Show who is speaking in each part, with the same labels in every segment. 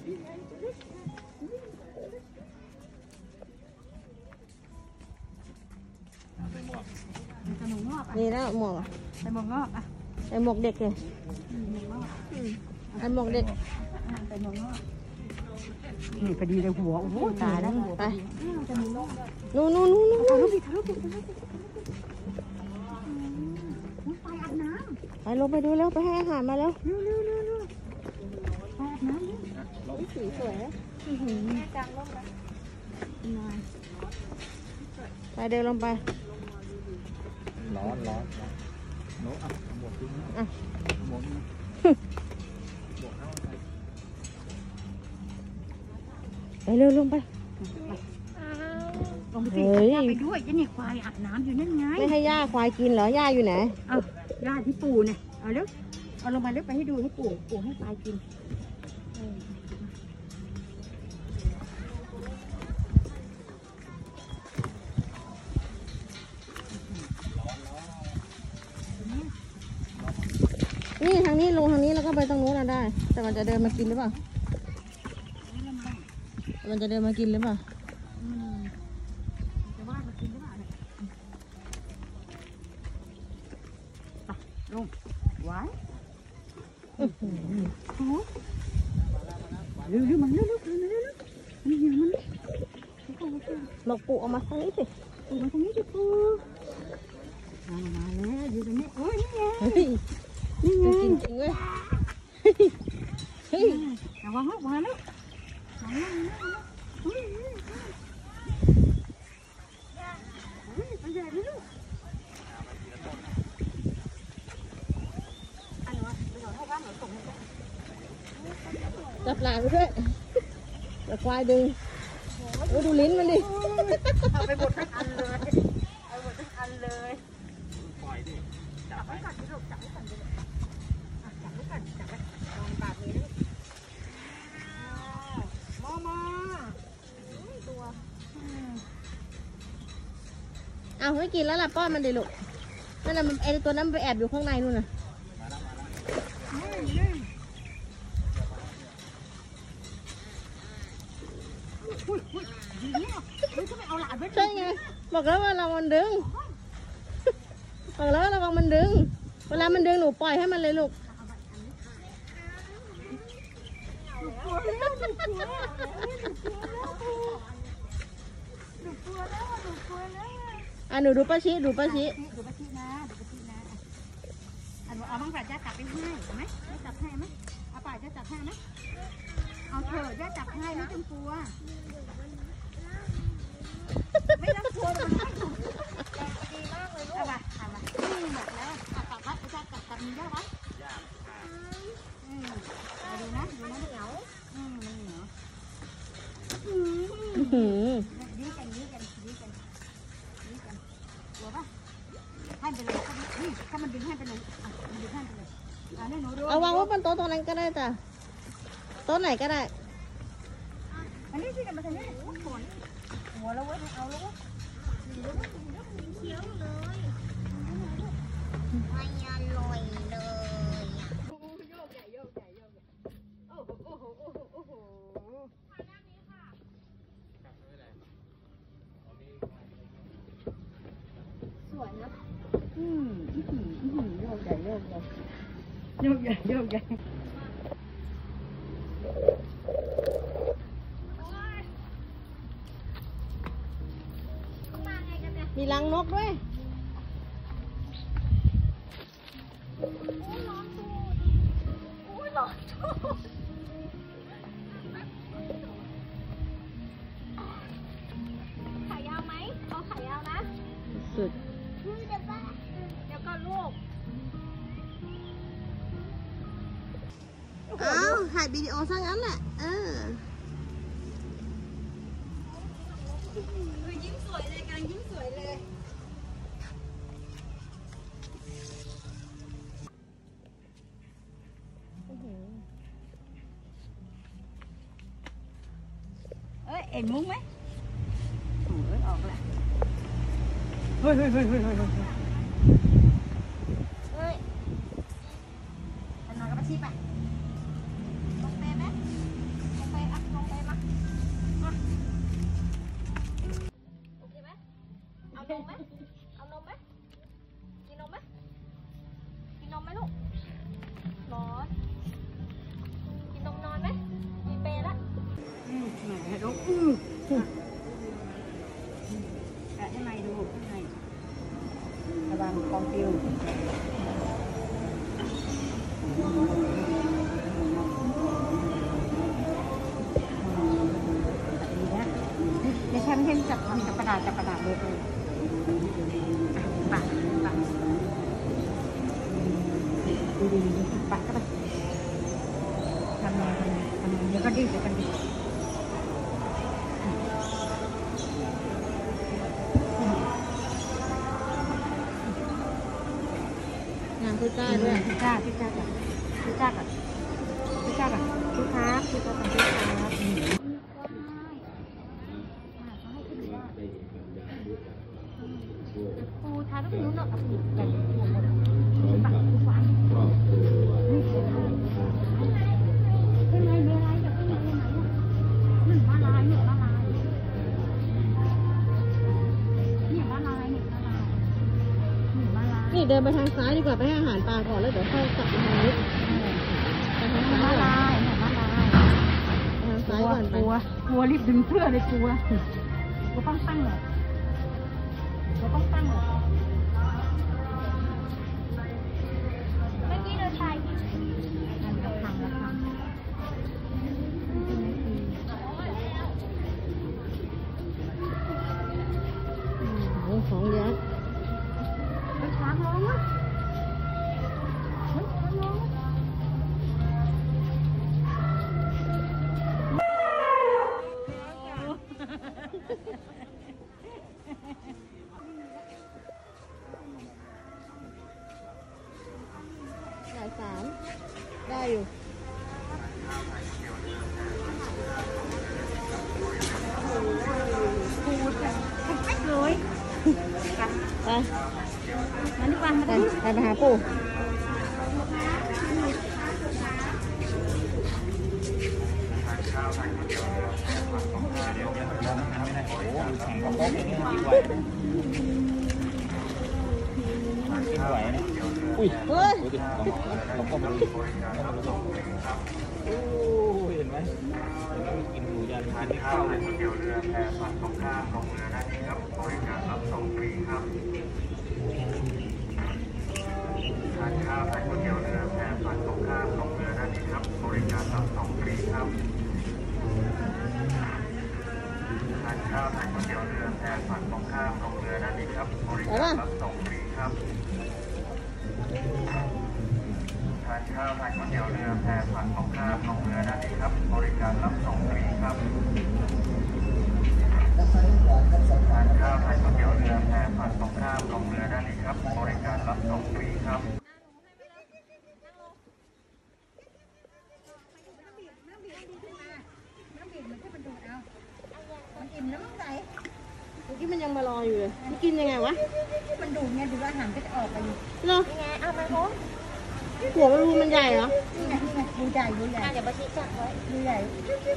Speaker 1: นี่แล้วหมวก
Speaker 2: ใส่หมวกงอกอ่ะ
Speaker 1: ไอหมวกเด็กเลยไอหมวกเด็ก
Speaker 2: ใส่หมวกงอกนี่พอดีเลยหัวโอ้โหตายแล้ว
Speaker 1: ไปนู่นถ่ายรูปดิ
Speaker 2: ไปอาบน้
Speaker 1: ำไปลงไปดูแล้วไปให้อาหารมาแล้ว
Speaker 2: ไปอาบน้ำ
Speaker 1: สีสวย
Speaker 2: กลางร่มนะ
Speaker 1: ไปเดินลงไป
Speaker 3: ร้อนโน้อ่ะหมวกทิ้งอ่ะหมวก
Speaker 1: ไปเร็วลงไป
Speaker 2: ลงไปสิย่าไปด้วยจะเนี่ยควายอาบน้ำอยู่นั่นไง
Speaker 1: ไม่ให้ย่าควายกินเหรอย่าอยู่ไหน
Speaker 2: เอาย่าที่ปู่เนี่ยเอาเร็วเอาลงมาเร็วไปให้ดูให้ปู่ให้ควายกิน
Speaker 1: นี่ทางนี้ลงทางนี้แล้วก็ไปตรงนู้นน่ะได้แต่มันจะเดินมากินหรือเปล่ามันจะเดินมากินหรือเปล่า
Speaker 2: จะว่ามากินหรือเปล่าเนี่ยลงไว้โอ้เร็วมันมัน
Speaker 1: บอกปู่เอามาทางนี้สิ
Speaker 2: ปู่มาทางนี้ดิปู่มาแล้วอยู่ตรงนี้โอ้ยนี่ไง
Speaker 1: นี่ไงจริงๆเว้ย
Speaker 2: ระวังลูกมาแล้วไปใหญ่เลยลูก
Speaker 1: จับหลานไปด้วยจะควายดึงดูลิ้นมันดิ
Speaker 2: เอาไปหมดทั้งอันเลย
Speaker 3: ปล่อยดิจับไว้
Speaker 2: ก่อนลูกจับไว้ก่อนดิจับไว้ลองปากนี้มาตัว
Speaker 1: เอาไม่กินแล้วล่ะป้อนมันดิลูกนั่นน่ะมันไอตัวนั้นไปแอบอยู่ข้างในนู่นน่ะใช่ไงบอกแล้วว่าเรามันดึงบอกแล้วระวังมันดึงเวลามันดึงหนูปล่อยให้มันเลยลูกหนูดูป้าชี้นะ
Speaker 2: เอาบ้างป่ะย่าจับไปให้ไหมย่าจับให้ไหมเอาป่ะย่าจับให้ไหมเอาเถอะย่าจับให้ไม่ต้องกลัวไม่ต้องกลัวมันไม่ถูกดีมากเลยลูกเอาป่ะหมดแล้วจับย่าจับมีย่าไว้ดูนะเหนียวเหนียวยื้อกันกลัวป่ะให้ไปเลยถ้ามันดึงให้ไปเลยมันดึงให้ไปเลย
Speaker 1: เอาวางไว้บนโต๊ะตรงนั้นก็ได้จ้ะโต๊ะไหนก็ได้
Speaker 2: อันนี้ที่กันมาทางนี้หัวแล้วเว้ยเอาแล้วเว้ยเคี้ยวเลยไม่อร่อยเลยโยกใหญ่โอ้โหสวยนะโยกใหญ่
Speaker 1: มีรังนกด้วย
Speaker 2: ร้อนขายาวไหมเอาขายาวนะ
Speaker 1: สุด
Speaker 2: เดี๋ยวก่อนลูก
Speaker 1: ถ่ายวิดีโอซะงั้นแหละ
Speaker 2: ยิ้มสวยเลยการยิ้มสวยเลยเอ็นมุ้งไหมออกละเฮ้ยอันนั้นก็มาชี้ไปลงเปไหมลงเปนมไหมเอานมไหมกินนมไหมกินนมไหมลูกร้อนกินนมนอนไหมมีเปรย์ละไหนลูกแกะให้ไหนดูข้างในระวังกองฟิวเดี๋ยวฉันเห็นจับกระดาษเลยปักดีปักก็ไปทำไงเดี๋ยวก็ดี
Speaker 1: งานพิซซ่าด้วย
Speaker 2: พิซซ่าก่อนพิซซ่าครับปูทาต้องรู้เนาะกับปูใหญ่หัวหมดปักปูฟ้าเป็นไงมีอะไรกับพี่ไหนหนึ่งมาลาย
Speaker 1: นี่เดินไปทางซ้ายดีกว่าไปให้อาหารปลาก่อนแล้วเดี๋ยวเข้ากลับไปทางนี้ไปทางซ้ายก่อนไปทางซ้ายก่อนไป
Speaker 2: กลัวรีบดึงเสื้อเลยกลัวต้องตั้งเลยเมื่อกี้เราถ่ายระฆัง
Speaker 1: ของเยอะ
Speaker 2: ช้างร้องอ่ะ
Speaker 1: ได้อยู่
Speaker 2: ปูจะเป๊ะเลย
Speaker 1: ไป
Speaker 2: มาดีกว่า
Speaker 1: ไปหาปู่
Speaker 3: อุ้ย
Speaker 1: เฮ้ย
Speaker 3: ดูดิเราก็มาดูเห็นไหมกินหมูยันทานที่ข้าวเลยเดี๋ยวเรือแพฝั่งตรงข้ามลงเรือได้ครับบริการรับส่งฟรีครับทานข้าวทานก๋วยเตี๋ยวเรือแพฝั่งตรงข้ามลงเรือได้ครับบริการรับส่งฟรีครับทานข้าวทานก๋วยเตี๋ยวเรือแพฝั่งตรงข้ามลงเรือได้ครับบริการรับส่งฟรีครับทานข้าวทานก๋วยเตี๋ยวเรือแพฝั่งตรงข้ามลงเรือได้ครับบริการรับส่งฟรีครับทานข้าวทานก๋วยเตี๋ยวเรือแพฝั่งตรงข้ามลงเรือได้ครับบริการรับส่งฟรีครับ
Speaker 2: มันอิ่มแล้วมั้งไหน
Speaker 1: เมื่อกี้มันยังมารออยู่เลยมันกินยังไงวะ
Speaker 2: มันดูไงดูอาหารก็จะออกไปอยู่
Speaker 1: เหรอ
Speaker 2: ยังไงเอามาโค้ง
Speaker 1: หัวมันรูมันใหญ่เหรอ
Speaker 2: นี่ไงดูใหญ่เดี๋ยวมาชี้จับไว้ดูใหญ่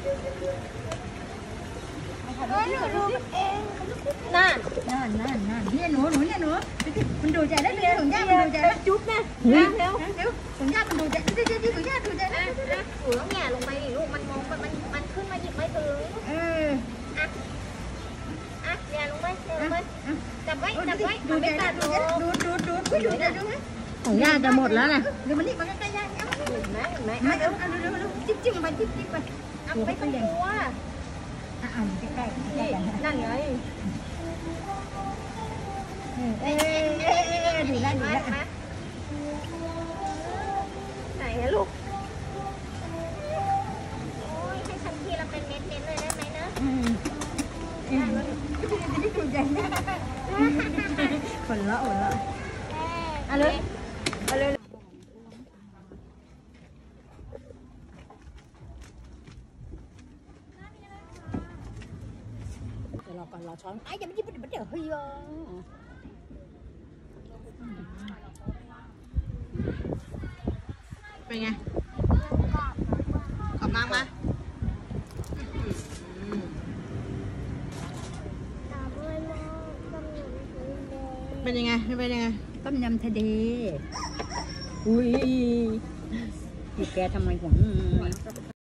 Speaker 2: หนูดูเองนั่นเนี่ยหนูเนี่ยหนูมันดูใจได้เลยหนูย่ามันดูใจแล้วจุ๊บนะเร็วหนูย่ามันดูใจหนูย่าดูใจนะหนูต้องแง่ลงไปดิลูกมันมองมันขึ้นมาหยิบไม่ถึงแง่ลงไปจับไว้ดูใจดูใจดู
Speaker 1: ของย่าจะหมดแล้วนะ
Speaker 2: เดี๋ยวมันนี่มันใกล้ๆย่าเห็นไหมเร็วจิ้มไปไปไม่ต้องกลัวใกล้ๆนั่นไงดูแลไหนฮะลูกโอ้ยให้ฉันทีละเป็นเม็ดเลยได้ไหมนะดูใจคนละเอาเลยรอช้อนไอ้ยังไม่ยิบมันเดี๋ยวเฮ้ย
Speaker 1: เป็นไงกลับมาไหมเป็นยังไงเป็นยังไง
Speaker 2: ต้มยำทะเลอุ้ยแกทำไมหวง